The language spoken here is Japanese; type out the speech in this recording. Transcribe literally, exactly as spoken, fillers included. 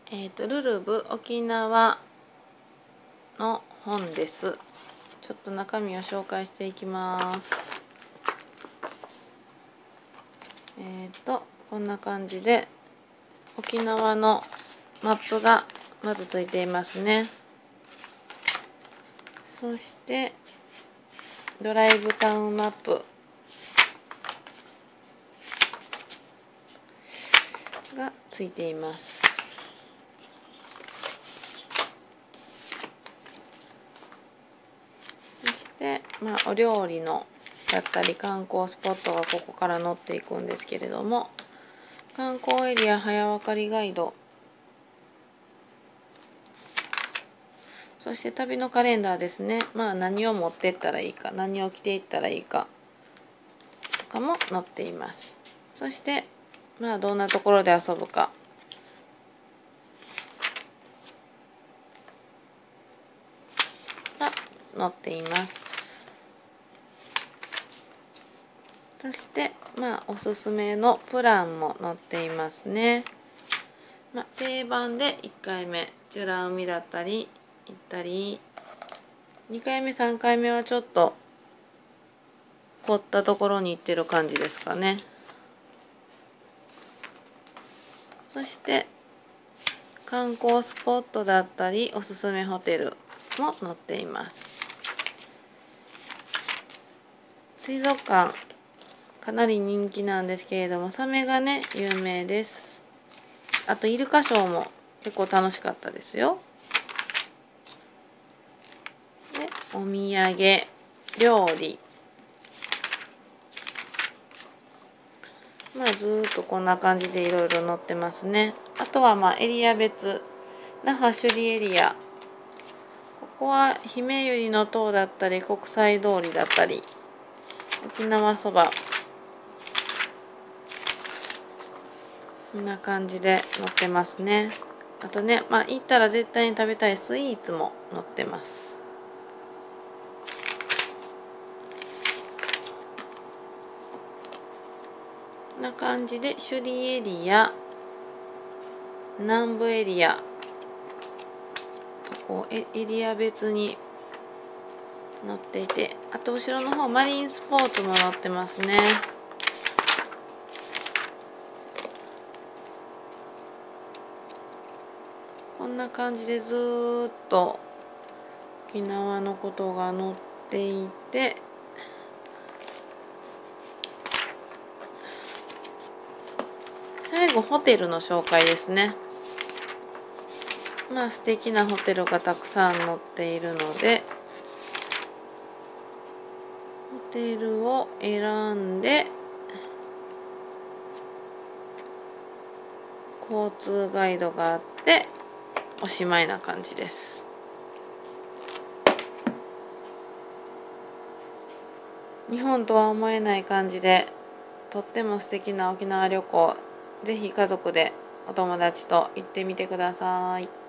えっとルルブ沖縄の本です。ちょっと中身を紹介していきます。えっとこんな感じで沖縄のマップがまずついていますね。そしてドライブタウンマップがついています。そして、まあ、お料理のだったり観光スポットがここから載っていくんですけれども、観光エリア早わかりガイド、そして旅のカレンダーですね。まあ何を持っていったらいいか、何を着ていったらいいかとかも載っています。そしてまあどんなところで遊ぶかが載っています。そしてまあおすすめのプランも載っていますね。まあ、定番でいっかいめ美ら海だったり行ったり、にかいめさんかいめはちょっと凝ったところに行ってる感じですかね。そして観光スポットだったりおすすめホテルも載っています。水族館かなり人気なんですけれども、サメがね有名です。あとイルカショーも結構楽しかったですよ。でお土産、料理、まあずーっとこんな感じでいろいろ載ってますね。あとはまあエリア別、那覇首里エリア、ここは姫百合の塔だったり国際通りだったり沖縄そば、こんな感じで載ってますね。あとね、まあ行ったら絶対に食べたいスイーツも載ってます。こんな感じで首里エリア、南部エリア、こうエリア別に載っていて、あと後ろの方マリンスポーツも載ってますね。こんな感じでずーっと沖縄のことが載っていて、最後ホテルの紹介ですね。まあ素敵なホテルがたくさん載っているので、ホテルを選んで交通ガイドがあっておしまいな感じです。日本とは思えない感じでとっても素敵な沖縄旅行、ぜひ家族でお友達と行ってみてください。